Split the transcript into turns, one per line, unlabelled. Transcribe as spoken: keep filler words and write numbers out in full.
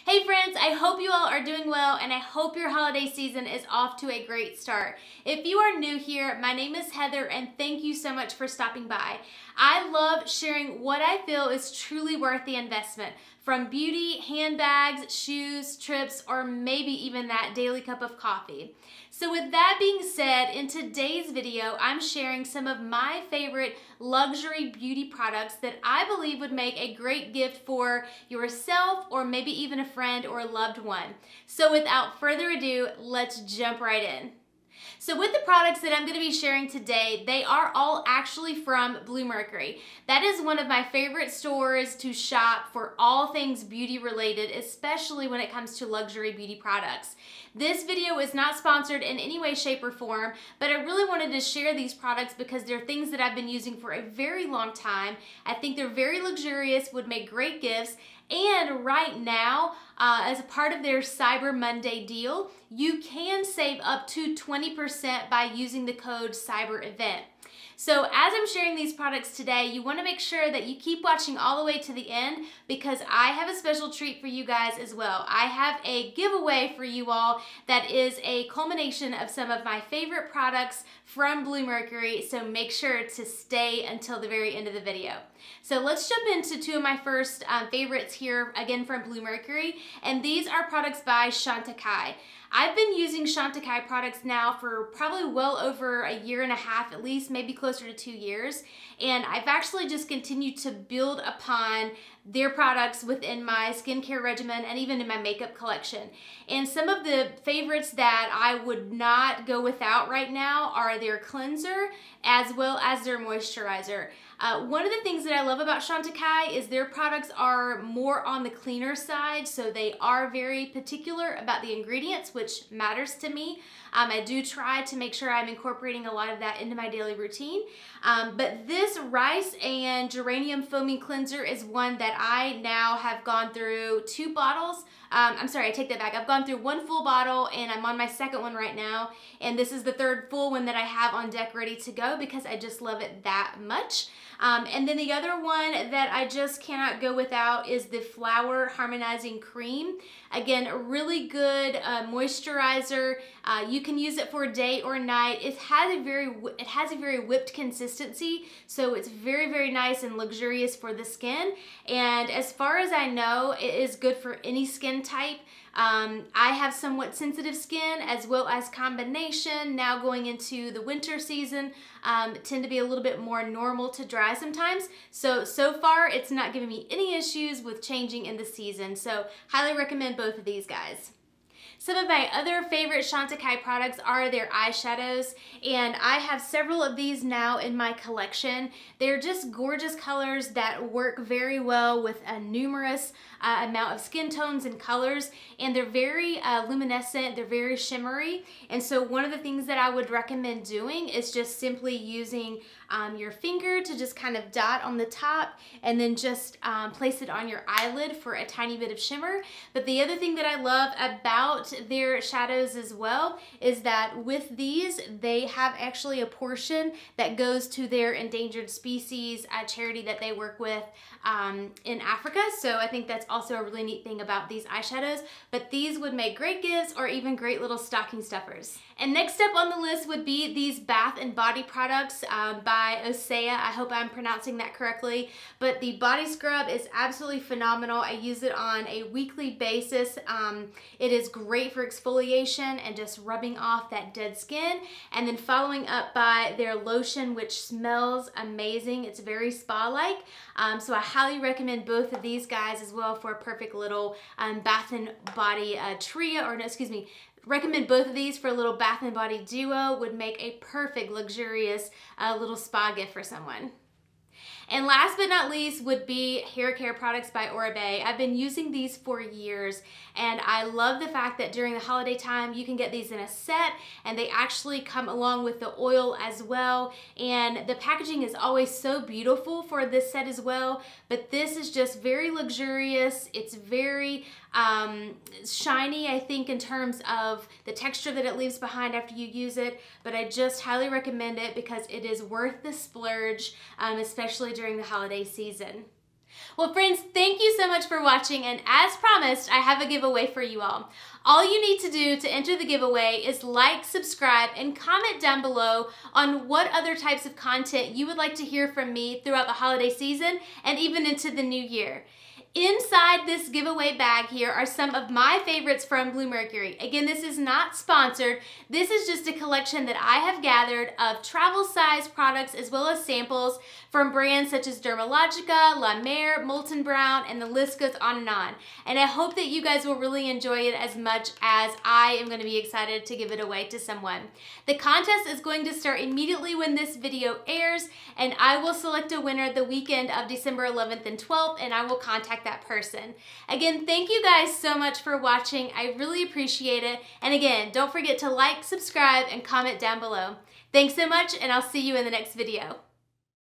Hey friends, I hope you all are doing well and I hope your holiday season is off to a great start. If you are new here, my name is Heather and thank you so much for stopping by. I love sharing what I feel is truly worth the investment, from beauty, handbags, shoes, trips, or maybe even that daily cup of coffee. So with that being said, in today's video, I'm sharing some of my favorite luxury beauty products that I believe would make a great gift for yourself or maybe even a friend or a loved one. So without further ado, let's jump right in. So with the products that I'm going to be sharing today, they are all actually from Bluemercury. That is one of my favorite stores to shop for all things beauty related, especially when it comes to luxury beauty products. This video is not sponsored in any way, shape, or form, but I really wanted to share these products because they're things that I've been using for a very long time. I think they're very luxurious, would make great gifts, and right now, uh, as a part of their Cyber Monday deal, you can save up to twenty percent by using the code CYBEREVENT. So as I'm sharing these products today, you want to make sure that you keep watching all the way to the end because I have a special treat for you guys as well. I have a giveaway for you all that is a culmination of some of my favorite products from Bluemercury, so make sure to stay until the very end of the video. So let's jump into two of my first um, favorites here, again from Bluemercury, and these are products by Chantecaille. I've been using Chantecaille products now for probably well over a year and a half, at least maybe closer to two years. And I've actually just continued to build upon their products within my skincare regimen and even in my makeup collection. And some of the favorites that I would not go without right now are their cleanser as well as their moisturizer. Uh, one of the things that I love about Chantecaille is their products are more on the cleaner side, so they are very particular about the ingredients, which matters to me. Um, I do try to make sure I'm incorporating a lot of that into my daily routine. Um, but this rice and geranium foaming cleanser is one that I now have gone through two bottles. Um, I'm sorry, I take that back. I've gone through one full bottle and I'm on my second one right now. And this is the third full one that I have on deck ready to go because I just love it that much. Um, and then the other one that I just cannot go without is the Flower Harmonizing Cream. Again, a really good uh, moisturizer. Uh, you can use it for day or night. It has a very it has a very whipped consistency, so it's very very nice and luxurious for the skin. And as far as I know, it is good for any skin type. Um, I have somewhat sensitive skin as well as combination. Now going into the winter season, um, tend to be a little bit more normal to dry sometimes. So, so far it's not giving me any issues with changing in the season. So highly recommend both of these guys. Some of my other favorite Chantecaille products are their eyeshadows, and I have several of these now in my collection. They're just gorgeous colors that work very well with a numerous uh, amount of skin tones and colors, and they're very uh, luminescent, they're very shimmery, and so one of the things that I would recommend doing is just simply using um, your finger to just kind of dot on the top and then just um, place it on your eyelid for a tiny bit of shimmer. But the other thing that I love about their shadows as well is that with these, they have actually a portion that goes to their endangered species uh, charity that they work with um, in Africa. So I think that's also a really neat thing about these eyeshadows, but these would make great gifts or even great little stocking stuffers. And next up on the list would be these Bath and Body products um, by Osea. I hope I'm pronouncing that correctly, but the body scrub is absolutely phenomenal. I use it on a weekly basis. Um, it is great for exfoliation and just rubbing off that dead skin, and then following up by their lotion, which smells amazing. It's very spa-like, um, so I highly recommend both of these guys as well for a perfect little um, Bath and Body uh, trio, or no, excuse me, recommend both of these for a little Bath and Body duo. Would make a perfect luxurious uh, little spa gift for someone. And last but not least would be hair care products by Oribe. I've been using these for years, and I love the fact that during the holiday time you can get these in a set, and they actually come along with the oil as well. And the packaging is always so beautiful for this set as well, but this is just very luxurious. It's very um, shiny, I think, in terms of the texture that it leaves behind after you use it, but I just highly recommend it because it is worth the splurge, um, especially during the holiday season. Well, friends, thank you so much for watching, and as promised, I have a giveaway for you all. All you need to do to enter the giveaway is like, subscribe, and comment down below on what other types of content you would like to hear from me throughout the holiday season and even into the new year. Inside this giveaway bag here are some of my favorites from Bluemercury. Again, this is not sponsored. This is just a collection that I have gathered of travel size products as well as samples from brands such as Dermalogica, La Mer, Molton Brown, and the list goes on and on. And I hope that you guys will really enjoy it as much as I am going to be excited to give it away to someone. The contest is going to start immediately when this video airs, and I will select a winner the weekend of December eleventh and twelfth, and I will contact that person. Again, thank you guys so much for watching. I really appreciate it. And again, don't forget to like, subscribe, and comment down below. Thanks so much, and I'll see you in the next video.